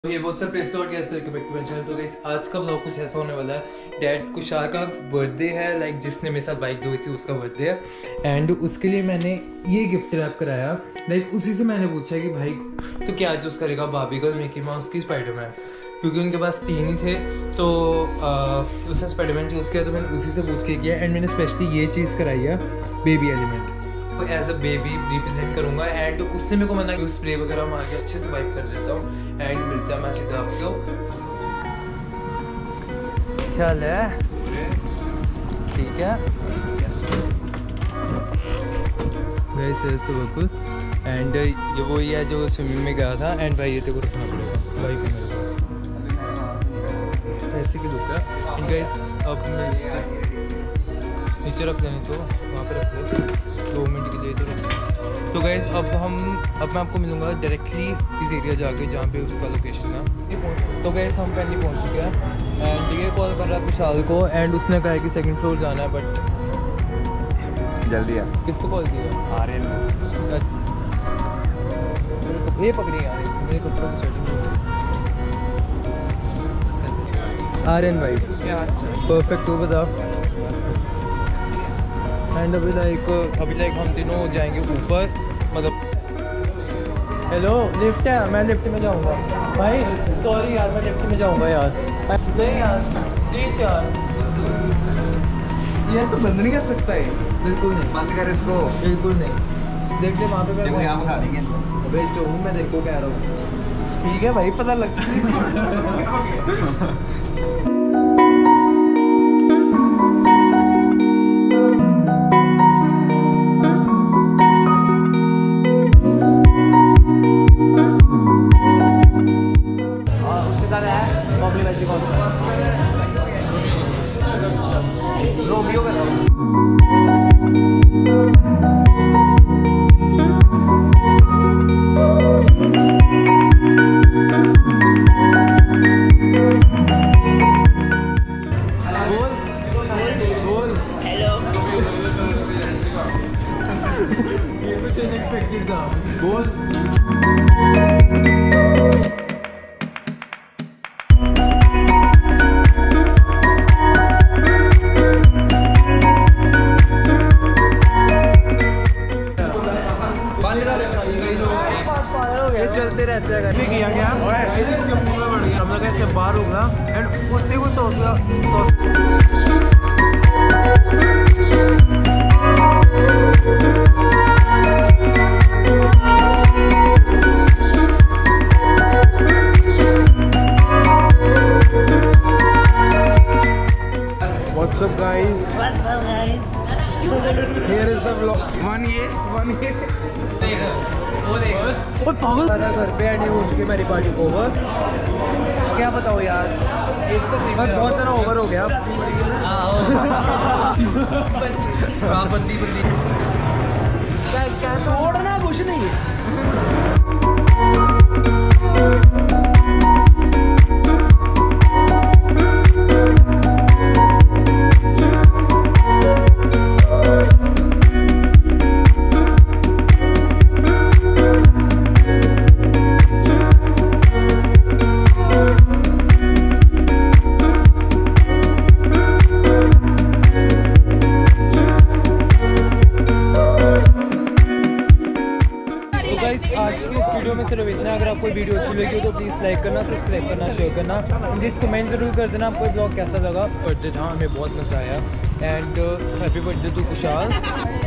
ये बहुत सा प्रेस लॉट guys welcome back to my channel. तो गाइस आज का ब्लॉग कुछ ऐसा होने वाला है। डैड कुशाल का बर्थडे है, लाइक जिसने मेरे साथ बाइक दी थी उसका बर्थडे है एंड उसके लिए मैंने ये गिफ्ट रैप कराया। लाइक उसी से मैंने पूछा कि भाई तो क्या चूज़ करेगा, बार्बी गर्ल, मिकी माउस की स्पाइडरमैन, क्योंकि उनके पास 3 ही थे। तो उसने स्पाइडरमैन चूज़ किया तो मैंने उसी से पूछ के किया एंड मैंने स्पेशली ये चीज़ कराई है baby element, as a baby represent करूंगा। एंड उसने मेरे को मना कि स्प्रे वगैरह मार के अच्छे से वाइप कर देता हूँ एंड मिलता है मैं सीधा आपको। ख्याल है ठीक है बिल्कुल। एंड ये वो ही है जो स्विमिंग में गया था एंड भाई ये तेरे को रखना पड़ेगा भाई के मेरे पास ऐसे की दुख है। एंड गाइस अब मैं नीचे रख लेने तो वहाँ पे रख ले 2 मिनट के लिए तो गाइस अब मैं आपको मिलूंगा डायरेक्टली इस एरिया जाके जहाँ पे उसका लोकेशन है। तो गाइस हम पहले पहुँच चुके हैं एंड ये कॉल कर रहा है कुशाल को एंड उसने कहा है कि 2nd फ्लोर जाना है बट जल्दी है। किसको कॉल किया? आर्यन ये पकड़ी यार मेरे कपड़ों की सेटिंग। आर्यन भाई परफेक्ट, तू बता। एंड अभी लाइक हम तीनों जाएंगे ऊपर, मतलब हेलो लिफ्ट है, मैं लिफ्ट में जाऊंगा भाई। सॉरी यार मैं लिफ्ट में जाऊंगा यार। नहीं यार प्लीज़ यार, ये तो बंद नहीं कर सकता है। बिल्कुल नहीं बंद कर इसको। बिल्कुल नहीं। देख ले वहाँ पे मैं यहाँ फंसा देंगे। अबे चोहू मैं देखो कह रहा हूँ। ठीक है भाई पता लगता है। रोमियो कर रहा हूँ। बोल हेलो। ये कुछ अनएक्सपेक्टेड था। बोल चलते रहते हैं। भी किया गया हम लोग इसके बाहर होगा एंड उससे कुछ What's up guys? Here is the vlog. 1 year. और पागल घर पे एंड हो चुकी मेरी पार्टी ओवर। क्या बताओ यार, बस बहुत सारा ओवर हो गया। बंदी क्या छोड़ना कुछ नहीं है। आज की इस वीडियो में सिर्फ इतना। अगर आपको वीडियो अच्छी लगी हो तो प्लीज़ लाइक करना, सब्सक्राइब करना, शेयर करना, प्लीज़ कमेंट जरूर कर देना आपको ब्लॉग कैसा लगा। बर्थडे था, हमें बहुत मज़ा आया and happy birthday to Kushal.